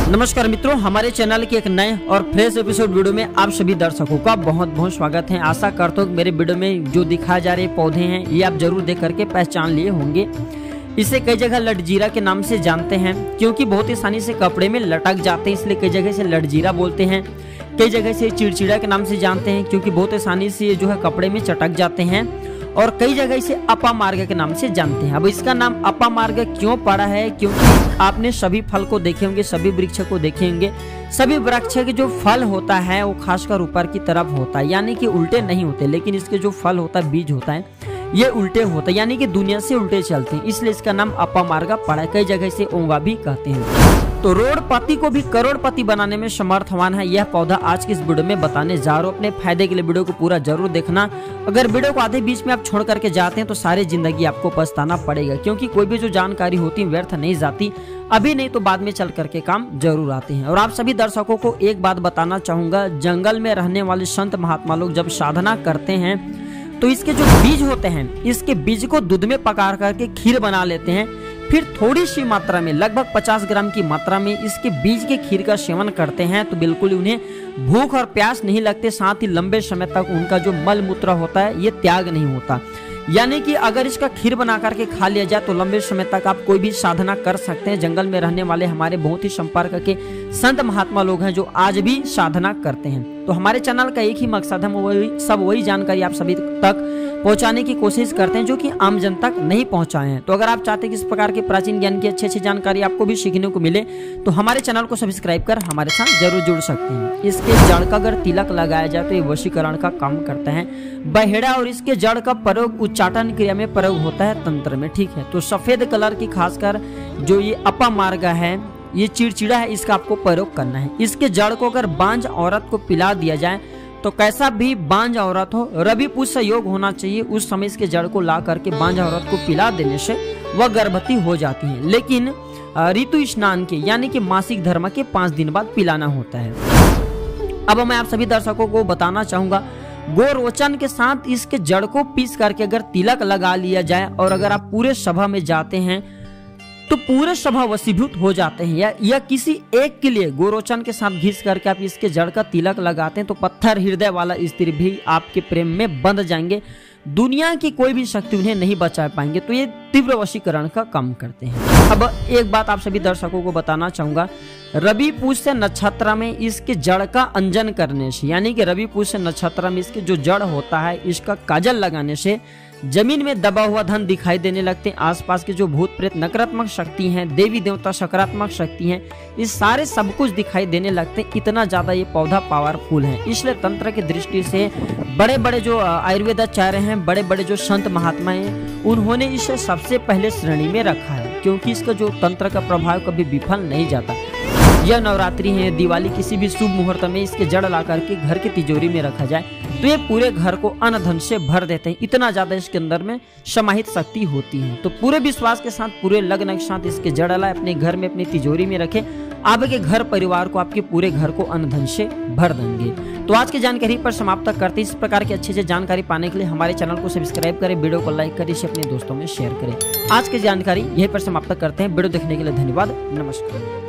नमस्कार मित्रों, हमारे चैनल के एक नए और फ्रेश एपिसोड वीडियो में आप सभी दर्शकों का बहुत बहुत स्वागत है। आशा करता हूँ मेरे वीडियो में जो दिखाए जा रहे पौधे हैं ये आप जरूर देख करके पहचान लिए होंगे। इसे कई जगह लटजीरा के नाम से जानते हैं क्योंकि बहुत ही आसानी से कपड़े में लटक जाते हैं, इसलिए कई जगह से लटजीरा बोलते हैं। कई जगह से चिड़चिड़ा के नाम से जानते हैं क्योंकि बहुत आसानी से जो है कपड़े में चटक जाते हैं, और कई जगह इसे अपामार्ग के नाम से जानते हैं। अब इसका नाम अपामार्ग क्यों पड़ा है? क्योंकि आपने सभी फल को देखे होंगे, सभी वृक्ष को देखे होंगे। सभी वृक्ष के जो फल होता है वो खासकर ऊपर की तरफ होता है, यानी कि उल्टे नहीं होते, लेकिन इसके जो फल होता है, बीज होता है, ये उल्टे होता है, यानी कि दुनिया से उल्टे चलते हैं, इसलिए इसका नाम अपामार्ग पड़ा है। कई जगह इसे ओंगा भी कहते हैं। तो रोडपति को भी करोड़पति बनाने में समर्थवान है यह पौधा। आज की इस वीडियो में बताने जा रहा हूँ। अपने फायदे के लिए वीडियो को पूरा जरूर देखना। अगर वीडियो को आधे बीच में आप छोड़ करके जाते हैं तो सारी जिंदगी आपको पछताना पड़ेगा, क्योंकि कोई भी जो जानकारी होती है व्यर्थ नहीं जाती, अभी नहीं तो बाद में चल करके काम जरूर आते हैं। और आप सभी दर्शकों को एक बात बताना चाहूंगा, जंगल में रहने वाले संत महात्मा लोग जब साधना करते हैं तो इसके जो बीज होते हैं, इसके बीज को दूध में पका करके खीर बना लेते हैं, फिर थोड़ी सी मात्रा में लगभग 50 ग्राम की मात्रा में इसके बीज के खीर का सेवन करते हैं तो बिल्कुल उन्हें भूख और प्यास नहीं लगते, साथ ही लंबे समय तक उनका जो मल मूत्र होता है ये त्याग नहीं होता। यानी कि अगर इसका खीर बना करके खा लिया जाए तो लंबे समय तक आप कोई भी साधना कर सकते हैं। जंगल में रहने वाले हमारे बहुत ही संपर्क के संत महात्मा लोग हैं जो आज भी साधना करते हैं। तो हमारे चैनल का एक ही मकसद है, वही जानकारी आप सभी तक पहुंचाने की कोशिश करते हैं जो कि आम जन तक नहीं पहुंचाए हैं। तो अगर आप चाहते हैं कि इस प्रकार के प्राचीन ज्ञान की अच्छी जानकारी आपको भी सीखने को मिले तो हमारे चैनल को सब्सक्राइब कर हमारे साथ जरूर जुड़ सकते हैं। इसके जड़ का अगर तिलक लगाया जाए तो ये वशीकरण का काम करता है। बहेड़ा और इसके जड़ का प्रयोग उच्चाटन क्रिया में प्रयोग होता है तंत्र में, ठीक है। तो सफेद कलर की खासकर जो ये अपामार्ग है, ये चिड़चिड़ा है, इसका आपको प्रयोग करना है। इसके जड़ को अगर बांझ औरत को पिला दिया जाए तो कैसा भी बांझ औरत हो, रबी पुष्य योग होना चाहिए, उस समय इसके जड़ को ला करके बांझ औरत को पिला देने से वह गर्भवती हो जाती है। लेकिन ऋतु स्नान के यानी कि मासिक धर्म के 5 दिन बाद पिलाना होता है। अब मैं आप सभी दर्शकों को बताना चाहूंगा, गोरोचन के साथ इसके जड़ को पीस करके अगर तिलक लगा लिया जाए और अगर आप पूरे सभा में जाते हैं तो पूरे सभा वशीभूत हो जाते हैं। या किसी एक के लिए गोरोचन के साथ घिस करके आप इसके जड़ का तिलक लगाते हैं तो पत्थर हृदय वाला स्त्री भी आपके प्रेम में बंध जाएंगे, दुनिया की कोई भी शक्ति उन्हें नहीं बचा पाएंगे। तो ये तीव्र वशीकरण का काम करते हैं। अब एक बात आप सभी दर्शकों को बताना चाहूंगा, रवि पुष्य नक्षत्र में इसके जड़ का अंजन करने से, यानी कि रवि पुष्य नक्षत्र में इसके जो जड़ होता है इसका काजल लगाने से जमीन में दबा हुआ धन दिखाई देने लगते हैं। आसपास के जो भूत प्रेत नकारात्मक शक्ति हैं, देवी देवता सकारात्मक शक्ति हैं, इस सारे सब कुछ दिखाई देने लगते हैं। इतना ज्यादा ये पौधा पावरफुल है, इसलिए तंत्र की दृष्टि से बड़े बड़े जो आयुर्वेदाचार्य हैं, बड़े बड़े जो संत महात्मा हैं, उन्होंने इसे सबसे पहले श्रेणी में रखा है, क्योंकि इसका जो तंत्र का प्रभाव कभी विफल नहीं जाता। यह नवरात्रि है, दिवाली, किसी भी शुभ मुहूर्त में इसके जड़ ला करके घर की तिजोरी में रखा जाए तो ये पूरे घर को अन्न धन से भर देते हैं। इतना ज्यादा इसके अंदर में समाहित शक्ति होती है। तो पूरे विश्वास के साथ, पूरे लग्न के साथ इसके जड़ लाए, अपने घर में, अपनी तिजोरी में रखें, आपके घर परिवार को, आपके पूरे घर को अन्न धन से भर देंगे। तो आज की जानकारी पर समाप्त करते हैं। इस प्रकार की अच्छी जानकारी पाने के लिए हमारे चैनल को सब्सक्राइब करें, वीडियो को लाइक करें, इसे अपने दोस्तों में शेयर करें। आज की जानकारी यहीं पर समाप्त करते हैं। वीडियो देखने के लिए धन्यवाद। नमस्कार।